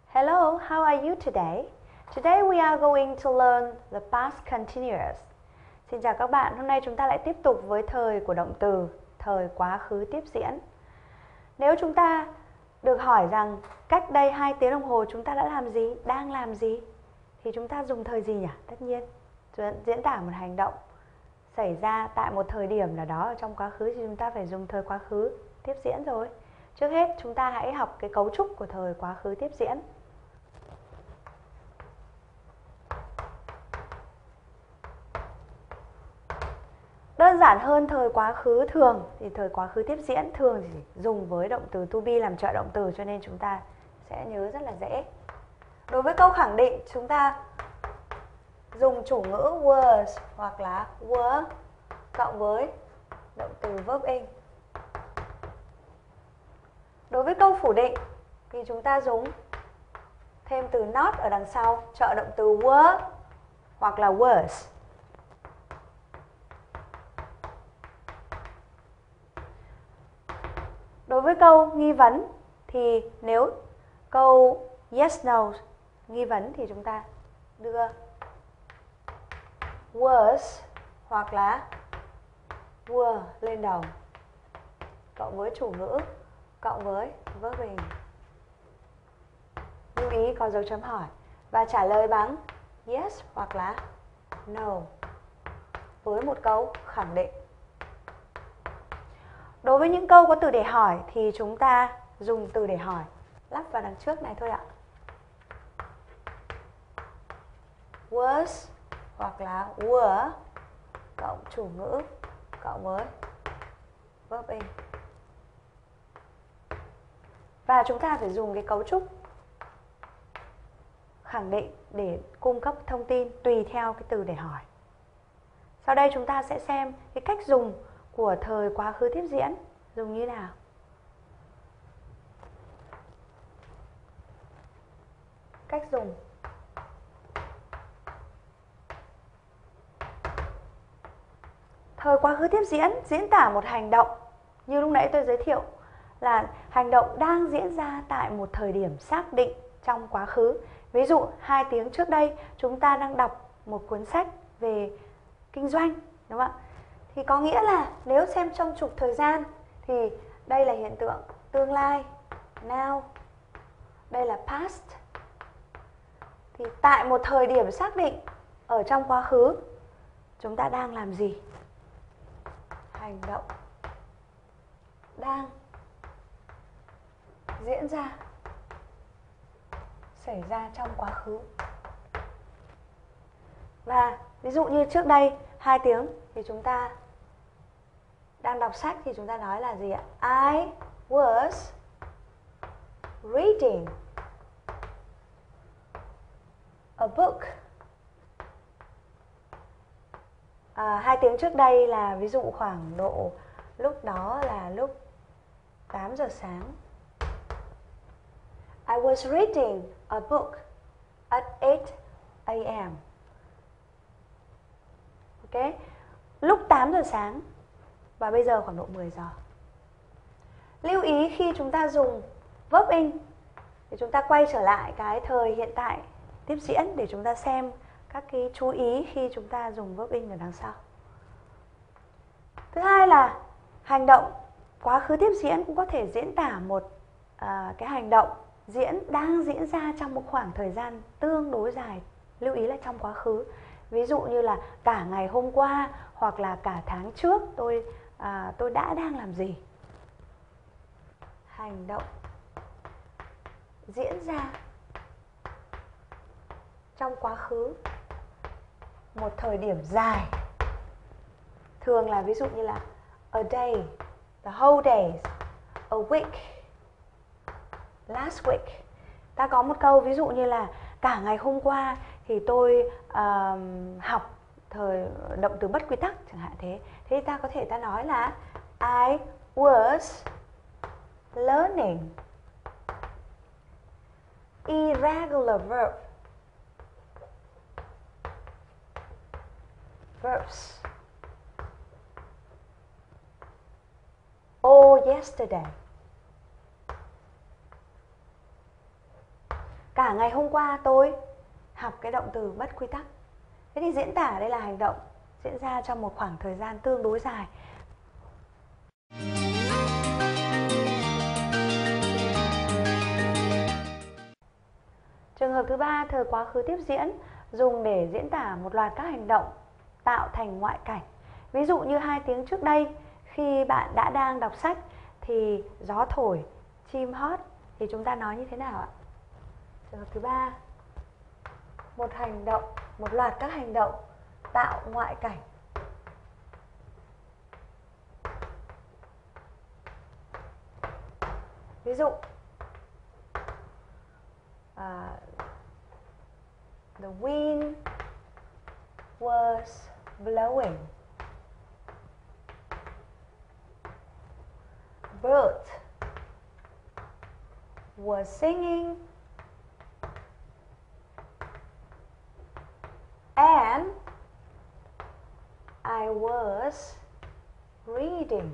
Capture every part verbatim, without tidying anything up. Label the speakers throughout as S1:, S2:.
S1: Hello, how are you today? Today we are going to learn the past continuous. Xin chào các bạn, hôm nay chúng ta lại tiếp tục với thời của động từ, thời quá khứ tiếp diễn. Nếu chúng ta được hỏi rằng cách đây hai tiếng đồng hồ chúng ta đã làm gì, đang làm gì, thì chúng ta dùng thời gì nhỉ? Tất nhiên, diễn tả một hành động xảy ra tại một thời điểm nào đó ở trong quá khứ thì chúng ta phải dùng thời quá khứ tiếp diễn rồi. Trước hết chúng ta hãy học cái cấu trúc của thời quá khứ tiếp diễn. Đơn giản hơn thời quá khứ thường thì thời quá khứ tiếp diễn thường thì dùng với động từ to be làm trợ động từ, cho nên chúng ta sẽ nhớ rất là dễ. Đối với câu khẳng định chúng ta dùng chủ ngữ was hoặc là were cộng với động từ verb in. Đối với câu phủ định thì chúng ta dùng thêm từ not ở đằng sau trợ động từ were hoặc là was. Đối với câu nghi vấn thì nếu câu yes no nghi vấn thì chúng ta đưa was hoặc là were lên đầu cộng với chủ ngữ cộng với verb in. Lưu ý có dấu chấm hỏi và trả lời bằng yes hoặc là no với một câu khẳng định. Đối với những câu có từ để hỏi thì chúng ta dùng từ để hỏi lắp vào đằng trước này thôi ạ. Was hoặc là were cộng chủ ngữ cộng với verb in. Và chúng ta phải dùng cái cấu trúc khẳng định để cung cấp thông tin tùy theo cái từ để hỏi. Sau đây chúng ta sẽ xem cái cách dùng của thời quá khứ tiếp diễn dùng như nào. Cách dùng. Thời quá khứ tiếp diễn diễn tả một hành động như lúc nãy tôi giới thiệu là hành động đang diễn ra tại một thời điểm xác định trong quá khứ. Ví dụ hai tiếng trước đây chúng ta đang đọc một cuốn sách về kinh doanh, đúng không ạ? Thì có nghĩa là nếu xem trong trục thời gian thì đây là hiện tượng tương lai, now, đây là past. Thì tại một thời điểm xác định ở trong quá khứ chúng ta đang làm gì? Hành động đang diễn ra, xảy ra trong quá khứ. Và ví dụ như trước đây hai tiếng thì chúng ta đang đọc sách thì chúng ta nói là gì ạ? I was reading a book. À, hai tiếng trước đây là ví dụ khoảng độ lúc đó là lúc tám giờ sáng. I was reading a book at eight a m Ok, lúc tám giờ sáng và bây giờ khoảng độ mười giờ. Lưu ý khi chúng ta dùng verb in thì chúng ta quay trở lại cái thời hiện tại tiếp diễn để chúng ta xem các cái chú ý khi chúng ta dùng verb in ở đằng sau. Thứ hai là hành động quá khứ tiếp diễn cũng có thể diễn tả một à, cái hành động diễn đang diễn ra trong một khoảng thời gian tương đối dài. Lưu ý là trong quá khứ. Ví dụ như là cả ngày hôm qua hoặc là cả tháng trước tôi à, tôi đã đang làm gì. Hành động diễn ra trong quá khứ một thời điểm dài. Thường là ví dụ như là a day, the whole day, a week, last week. Ta có một câu ví dụ như là cả ngày hôm qua thì tôi uh, học thời động từ bất quy tắc chẳng hạn thế. Thế ta có thể ta nói là I was learning irregular verb. Verbs. All yesterday. Cả ngày hôm qua tôi học cái động từ bất quy tắc. Thế thì diễn tả đây là hành động diễn ra trong một khoảng thời gian tương đối dài. Trường hợp thứ ba, thời quá khứ tiếp diễn dùng để diễn tả một loạt các hành động tạo thành ngoại cảnh. Ví dụ như hai tiếng trước đây, khi bạn đã đang đọc sách thì gió thổi, chim hót, thì chúng ta nói như thế nào ạ? Trường hợp thứ ba, một hành động, một loạt các hành động tạo ngoại cảnh. Ví dụ, uh, the wind was blowing. Birds were singing. And I was reading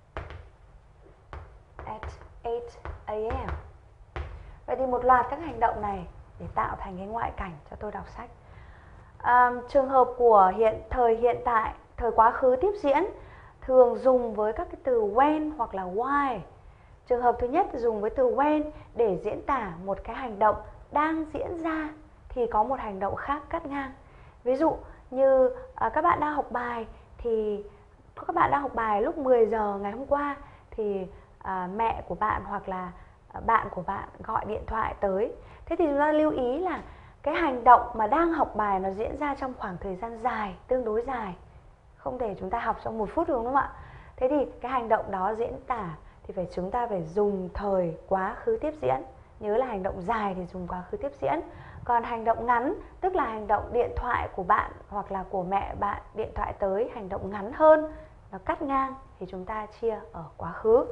S1: at eight a m Vậy thì một loạt các hành động này để tạo thành cái ngoại cảnh cho tôi đọc sách. À, trường hợp của hiện thời hiện tại, thời quá khứ tiếp diễn thường dùng với các cái từ when hoặc là why. Trường hợp thứ nhất dùng với từ when để diễn tả một cái hành động đang diễn ra thì có một hành động khác cắt ngang. Ví dụ như à, các bạn đang học bài thì các bạn đang học bài lúc mười giờ ngày hôm qua thì à, mẹ của bạn hoặc là à, bạn của bạn gọi điện thoại tới. Thế thì chúng ta lưu ý là cái hành động mà đang học bài nó diễn ra trong khoảng thời gian dài, tương đối dài. Không thể chúng ta học trong một phút được đúng không ạ? Thế thì cái hành động đó diễn tả thì phải chúng ta phải dùng thời quá khứ tiếp diễn. Nhớ là hành động dài thì dùng quá khứ tiếp diễn. Còn hành động ngắn tức là hành động điện thoại của bạn hoặc là của mẹ bạn điện thoại tới, hành động ngắn hơn, nó cắt ngang thì chúng ta chia ở quá khứ.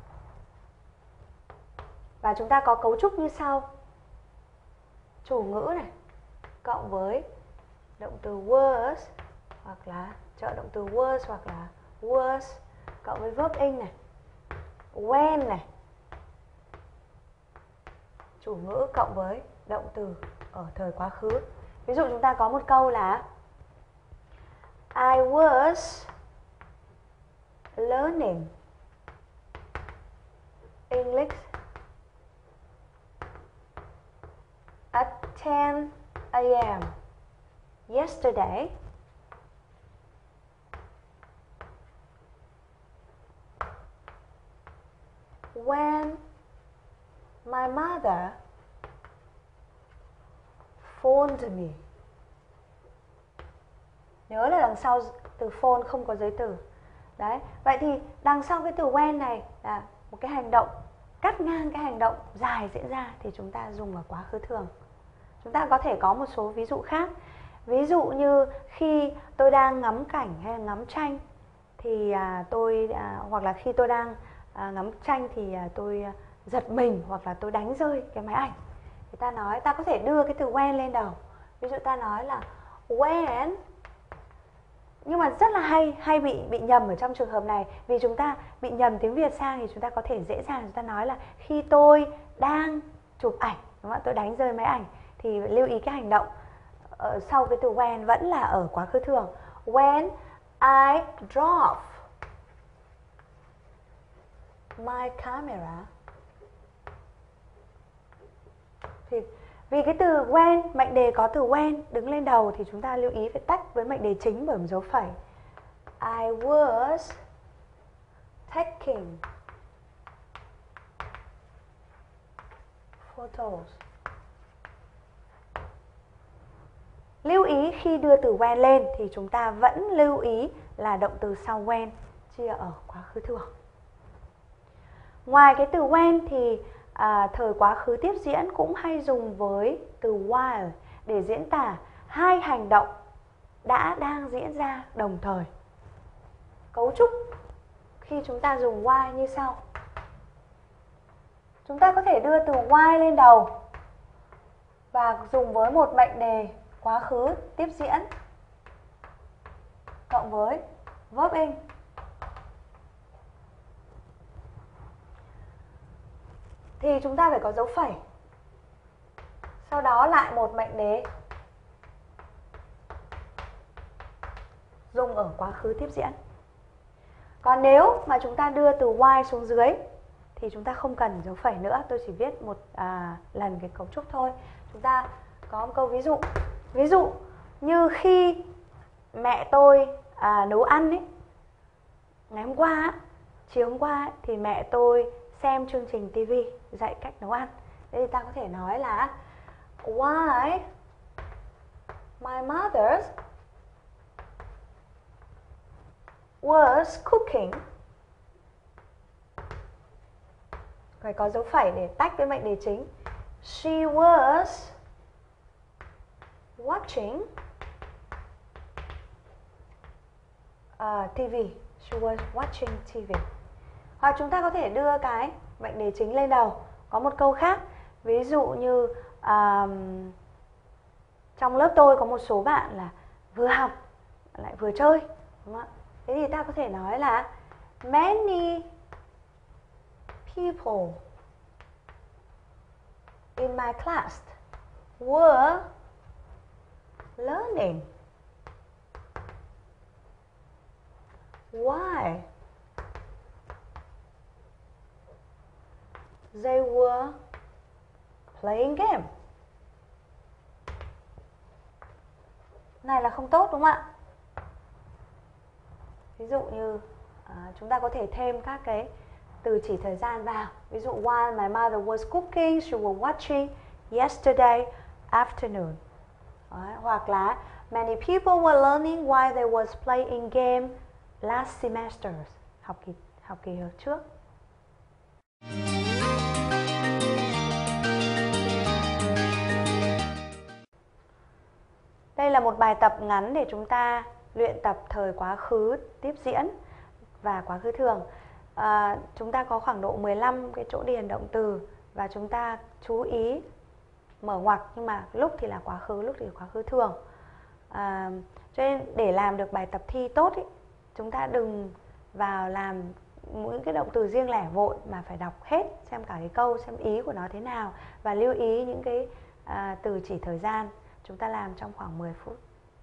S1: Và chúng ta có cấu trúc như sau. Chủ ngữ này cộng với động từ was hoặc là trợ động từ was hoặc là was cộng với verb in này, when này, chủ ngữ cộng với động từ ở thời quá khứ. Ví dụ chúng ta có một câu là I was learning English at ten a m yesterday. When my mother phoned me. Nhớ là đằng sau từ phone không có giới từ. Đấy, vậy thì đằng sau cái từ when này là một cái hành động cắt ngang cái hành động dài diễn ra thì chúng ta dùng ở quá khứ thường. Chúng ta có thể có một số ví dụ khác. Ví dụ như khi tôi đang ngắm cảnh hay là ngắm tranh thì à, tôi à, hoặc là khi tôi đang à, ngắm tranh thì à, tôi à, giật mình hoặc là tôi đánh rơi cái máy ảnh. Thì ta nói, ta có thể đưa cái từ when lên đầu. Ví dụ ta nói là when. Nhưng mà rất là hay hay bị bị nhầm ở trong trường hợp này, vì chúng ta bị nhầm tiếng Việt sang thì chúng ta có thể dễ dàng chúng ta nói là khi tôi đang chụp ảnh, đúng không? Tôi đánh rơi máy ảnh thì lưu ý cái hành động ở sau cái từ when vẫn là ở quá khứ thường. When I drop my camera. Thì vì cái từ when, mệnh đề có từ when đứng lên đầu thì chúng ta lưu ý phải tách với mệnh đề chính bởi một dấu phẩy. I was taking photos. Lưu ý khi đưa từ when lên thì chúng ta vẫn lưu ý là động từ sau when chia ở quá khứ thường. Ngoài cái từ when thì à, thời quá khứ tiếp diễn cũng hay dùng với từ while để diễn tả hai hành động đã đang diễn ra đồng thời. Cấu trúc khi chúng ta dùng while như sau. Chúng ta có thể đưa từ while lên đầu và dùng với một mệnh đề quá khứ tiếp diễn cộng với verb in. Thì chúng ta phải có dấu phẩy sau đó lại một mệnh đề dùng ở quá khứ tiếp diễn. Còn nếu mà chúng ta đưa từ why xuống dưới thì chúng ta không cần dấu phẩy nữa. Tôi chỉ viết một à, lần cái cấu trúc thôi. Chúng ta có một câu ví dụ. Ví dụ như khi mẹ tôi à, nấu ăn ấy, ngày hôm qua, chiều hôm qua thì mẹ tôi xem chương trình ti vi dạy cách nấu ăn. Thế thì ta có thể nói là why my mother was cooking. Phải có dấu phẩy để tách với mệnh đề chính. She was watching uh, ti vi. She was watching ti vi. Hoặc chúng ta có thể đưa cái mệnh đề chính lên đầu. Có một câu khác. Ví dụ như um, trong lớp tôi có một số bạn là vừa học lại vừa chơi, đúng không ạ? Thế thì ta có thể nói là many people in my class were learning why they were playing game. Này là không tốt đúng không ạ? Ví dụ như à, chúng ta có thể thêm các cái từ chỉ thời gian vào. Ví dụ while my mother was cooking, she was watching yesterday afternoon. Đấy, hoặc là many people were learning while they was playing game last semester. Học kỳ học kỳ trước. Đây là một bài tập ngắn để chúng ta luyện tập thời quá khứ tiếp diễn và quá khứ thường. À, chúng ta có khoảng độ mười lăm cái chỗ điền động từ và chúng ta chú ý mở ngoặc, nhưng mà lúc thì là quá khứ, lúc thì là quá khứ thường. À, cho nên để làm được bài tập thi tốt ý, chúng ta đừng vào làm mỗi cái động từ riêng lẻ vội mà phải đọc hết, xem cả cái câu, xem ý của nó thế nào và lưu ý những cái à, từ chỉ thời gian. Chúng ta làm trong khoảng mười phút.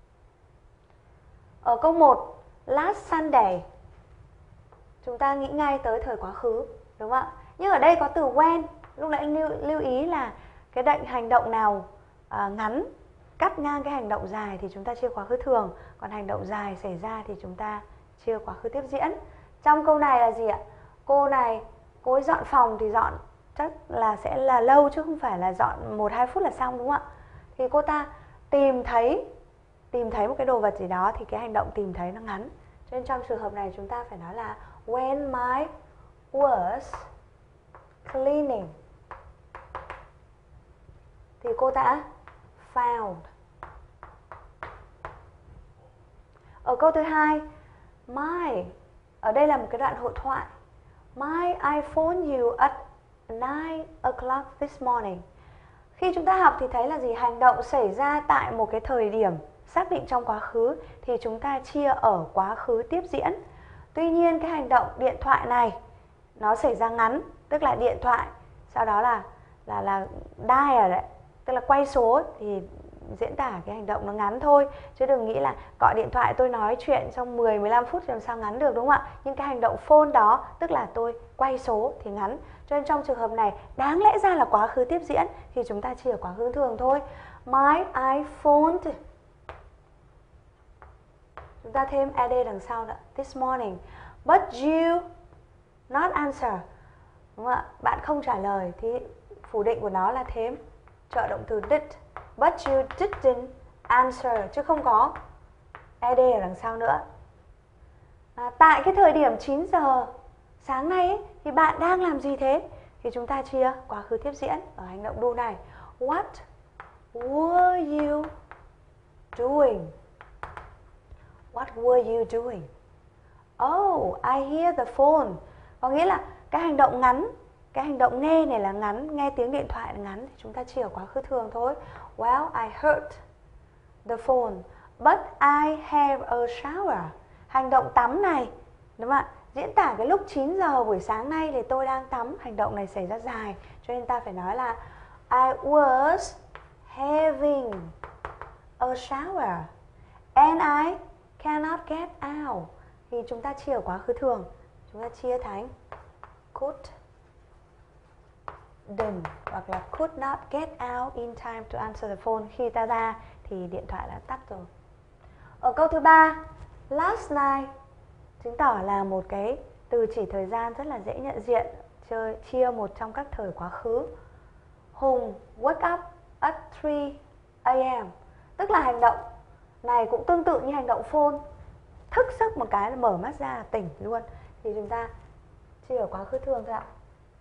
S1: Ở câu một, last Sunday, chúng ta nghĩ ngay tới thời quá khứ, đúng không ạ? Nhưng ở đây có từ when. Lúc nãy anh lưu, lưu ý là cái định hành động nào à, ngắn cắt ngang cái hành động dài thì chúng ta chia quá khứ thường, còn hành động dài xảy ra thì chúng ta chia quá khứ tiếp diễn. Trong câu này là gì ạ? Cô này, cô ấy dọn phòng thì dọn chắc là sẽ là lâu chứ không phải là dọn một hai phút là xong, đúng không ạ? Thì cô ta tìm thấy tìm thấy một cái đồ vật gì đó thì cái hành động tìm thấy nó ngắn. Cho nên trong trường hợp này chúng ta phải nói là when my was cleaning thì cô ta found. Ở câu thứ hai, my, ở đây là một cái đoạn hội thoại. My, I phoned you at nine o'clock this morning. Khi chúng ta học thì thấy là gì? Hành động xảy ra tại một cái thời điểm xác định trong quá khứ thì chúng ta chia ở quá khứ tiếp diễn. Tuy nhiên cái hành động điện thoại này nó xảy ra ngắn, tức là điện thoại, sau đó là là là dial đấy, tức là quay số thì diễn tả cái hành động nó ngắn thôi, chứ đừng nghĩ là gọi điện thoại tôi nói chuyện trong mười mười lăm phút thì làm sao ngắn được, đúng không ạ? Nhưng cái hành động phone đó tức là tôi quay số thì ngắn. Cho nên trong trường hợp này đáng lẽ ra là quá khứ tiếp diễn thì chúng ta chỉ ở quá khứ thường thôi. My I phoned, chúng ta thêm ed đằng sau nữa, this morning, but you not answer, đúng không ạ? Bạn không trả lời thì phủ định của nó là thêm trợ động từ did, but you didn't answer, chứ không có ed ở đằng sau nữa. À, tại cái thời điểm chín giờ sáng nay ấy, thì bạn đang làm gì thế? Thì chúng ta chia quá khứ tiếp diễn ở hành động do này. What were you doing? What were you doing? Oh, I hear the phone. Có nghĩa là cái hành động ngắn, cái hành động nghe này là ngắn, nghe tiếng điện thoại là ngắn thì chúng ta chia ở quá khứ thường thôi. Well, I heard the phone, but I have a shower. Hành động tắm này, đúng không ạ? Diễn tả cái lúc chín giờ buổi sáng nay thì tôi đang tắm, hành động này xảy ra dài, cho nên ta phải nói là I was having a shower. And I cannot get out. Thì chúng ta chia ở quá khứ thường, chúng ta chia thành couldn't hoặc là could not get out in time to answer the phone. Khi ta ra thì điện thoại đã tắt rồi. Ở câu thứ ba, last night chứng tỏ là một cái từ chỉ thời gian rất là dễ nhận diện, chơi chia một trong các thời quá khứ. Hùng wake up at three a m, tức là hành động này cũng tương tự như hành động phone, thức giấc một cái là mở mắt ra là tỉnh luôn. Thì chúng ta chia ở quá khứ thường thôi ạ.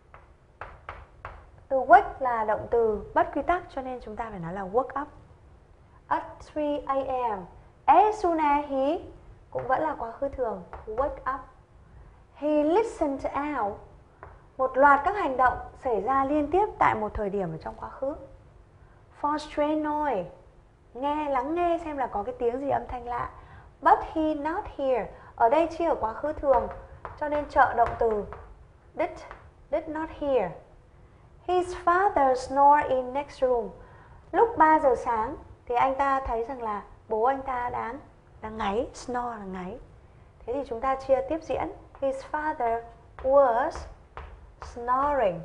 S1: Từ wake là động từ bất quy tắc cho nên chúng ta phải nói là woke up at three a m. As soon as he cũng vẫn là quá khứ thường, wake up. He listened out. Một loạt các hành động xảy ra liên tiếp tại một thời điểm ở trong quá khứ. For strange noise, nghe, lắng nghe xem là có cái tiếng gì âm thanh lạ. But he not here, ở đây chia ở quá khứ thường cho nên trợ động từ did, did not hear. His father snore in next room. Lúc ba giờ sáng thì anh ta thấy rằng là bố anh ta đang đang ngáy, snore là ngáy. Thế thì chúng ta chia tiếp diễn. His father was snoring.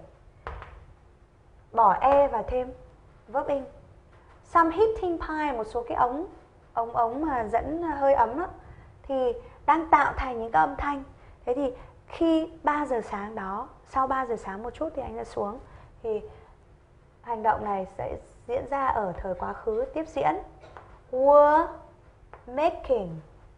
S1: Bỏ e và thêm verb in. Some heating pipe, một số cái ống ống ống mà dẫn hơi ấm đó, thì đang tạo thành những cái âm thanh. Thế thì khi ba giờ sáng đó, sau ba giờ sáng một chút thì anh ta xuống, thì hành động này sẽ diễn ra ở thời quá khứ tiếp diễn. Were making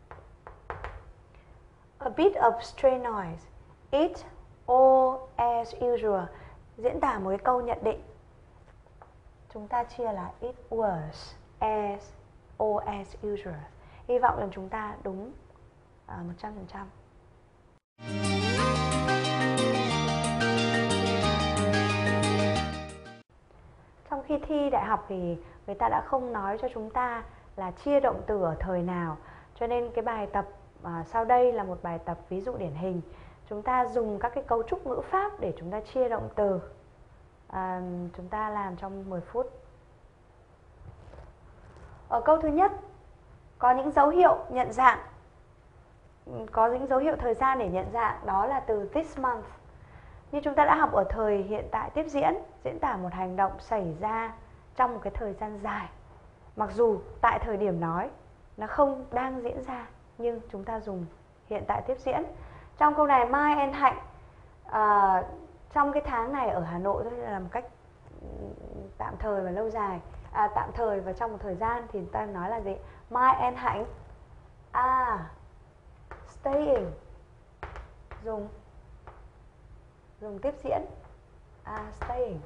S1: a bit of stray noise. It all as usual. Diễn tả một cái câu nhận định. Chúng ta chia là it was as all as usual. Hy vọng rằng chúng ta đúng uh, một trăm phần trăm. Trong khi thi đại học thì người ta đã không nói cho chúng ta là chia động từ ở thời nào. Cho nên cái bài tập à, sau đây là một bài tập ví dụ điển hình. Chúng ta dùng các cái cấu trúc ngữ pháp để chúng ta chia động từ. à, Chúng ta làm trong mười phút. Ở câu thứ nhất, có những dấu hiệu nhận dạng, có những dấu hiệu thời gian để nhận dạng, đó là từ this month. Như chúng ta đã học ở thời hiện tại tiếp diễn, diễn tả một hành động xảy ra trong một cái thời gian dài. Mặc dù tại thời điểm nói nó không đang diễn ra, nhưng chúng ta dùng hiện tại tiếp diễn. Trong câu này Mai and Hạnh à, trong cái tháng này ở Hà Nội thôi, là một cách tạm thời và lâu dài, à, tạm thời và trong một thời gian thì ta nói là gì? Mai and Hạnh are staying, dùng dùng tiếp diễn, are staying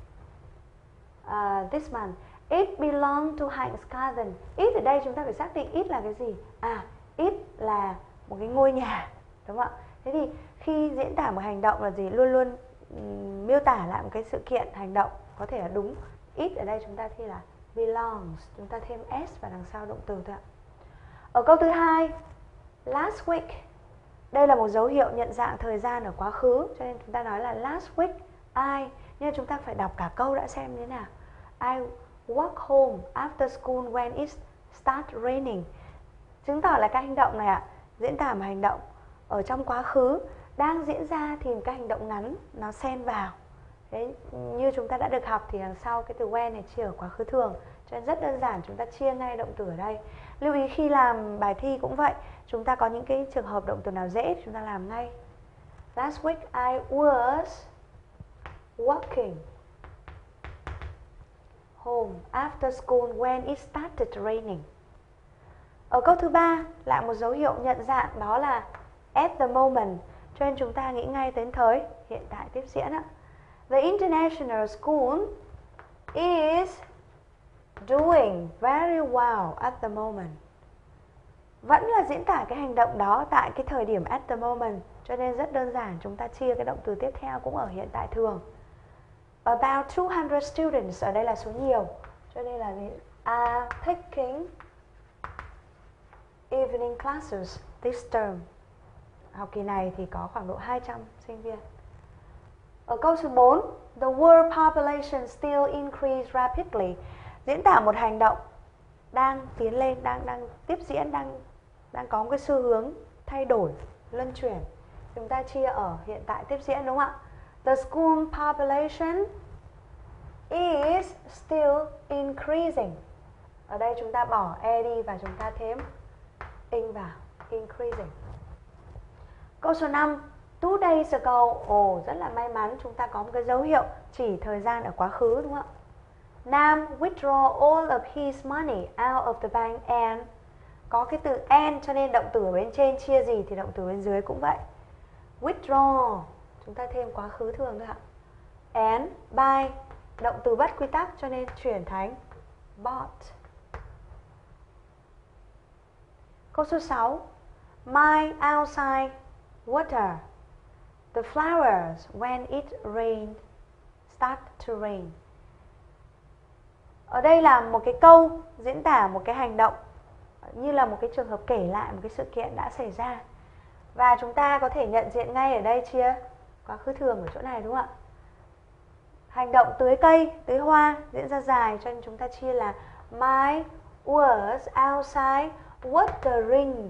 S1: uh, this month. It belong to Hạnh cousin. It ở đây chúng ta phải xác định it là cái gì. À, it là một cái ngôi nhà, đúng không ạ? Thế thì khi diễn tả một hành động là gì? Luôn luôn um, miêu tả lại một cái sự kiện, hành động có thể là đúng. It ở đây chúng ta thì là belongs, chúng ta thêm s vào đằng sau động từ thôi ạ. Ở câu thứ hai, last week. Đây là một dấu hiệu nhận dạng thời gian ở quá khứ, cho nên chúng ta nói là last week I. Nhưng chúng ta phải đọc cả câu đã xem như thế nào. I walk home after school when it starts raining. Chứng tỏ là cái hành động này ạ, à, diễn tả một hành động ở trong quá khứ đang diễn ra thì cái hành động ngắn nó xen vào. Thế như chúng ta đã được học thì đằng sau cái từ when này chia ở quá khứ thường, cho nên rất đơn giản, chúng ta chia ngay động từ ở đây. Lưu ý khi làm bài thi cũng vậy, chúng ta có những cái trường hợp động từ nào dễ chúng ta làm ngay. Last week I was walking home after school when it started raining. Ở câu thứ ba lại một dấu hiệu nhận dạng, đó là at the moment, cho nên chúng ta nghĩ ngay đến thời hiện tại tiếp diễn ạ. The international school is doing very well at the moment. Vẫn là diễn tả cái hành động đó tại cái thời điểm at the moment, cho nên rất đơn giản, chúng ta chia cái động từ tiếp theo cũng ở hiện tại thường. About two hundred students, ở đây là số nhiều, cho nên là are taking evening classes this term. Học kỳ này thì có khoảng độ hai trăm sinh viên. Ở câu số bốn, the world population still increase rapidly. diễn tả một hành động đang tiến lên, đang đang tiếp diễn, đang đang có một cái xu hướng thay đổi, luân chuyển. Chúng ta chia ở hiện tại tiếp diễn, đúng không ạ? The school population is still increasing. Ở đây chúng ta bỏ e đi và chúng ta thêm in vào, increasing. Câu số năm, two days ago. Ồ, oh, rất là may mắn chúng ta có một cái dấu hiệu chỉ thời gian ở quá khứ, đúng không ạ? Nam withdraw all of his money out of the bank and. Có cái từ and cho nên động từ ở bên trên chia gì thì động từ bên dưới cũng vậy. Withdraw, chúng ta thêm quá khứ thường thôi ạ. And buy, động từ bất quy tắc cho nên chuyển thành bought. Câu số sáu, my outside water the flowers when it rained start to rain. Ở đây là một cái câu diễn tả một cái hành động như là một cái trường hợp kể lại một cái sự kiện đã xảy ra. Và chúng ta có thể nhận diện ngay ở đây chia quá khứ thường ở chỗ này, đúng không ạ? Hành động tưới cây, tưới hoa diễn ra dài cho nên chúng ta chia là my was outside watering.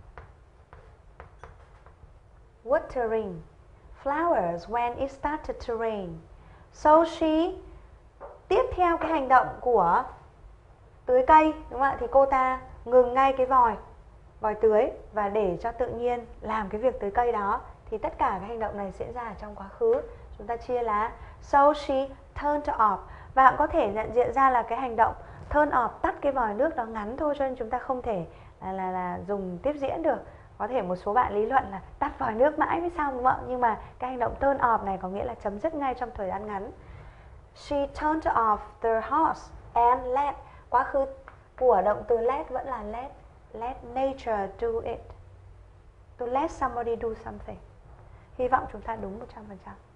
S1: Watering flowers when it started to rain. So she, tiếp theo cái hành động của tưới cây, đúng không ạ? Thì cô ta ngừng ngay cái vòi, vòi tưới và để cho tự nhiên làm cái việc tưới cây đó. Thì tất cả cái hành động này diễn ra ở trong quá khứ. Chúng ta chia là so she turned off. Và bạn có thể nhận diện ra là cái hành động turn off, tắt cái vòi nước đó ngắn thôi cho nên chúng ta không thể là, là, là dùng tiếp diễn được. Có thể một số bạn lý luận là tắt vòi nước mãi mới xong, đúng không ạ? Nhưng mà cái hành động turn off này có nghĩa là chấm dứt ngay trong thời gian ngắn. She turned off the hose and let. Quá khứ của động từ let vẫn là let. Let nature do it. To let somebody do something. Hy vọng chúng ta đúng một trăm phần trăm.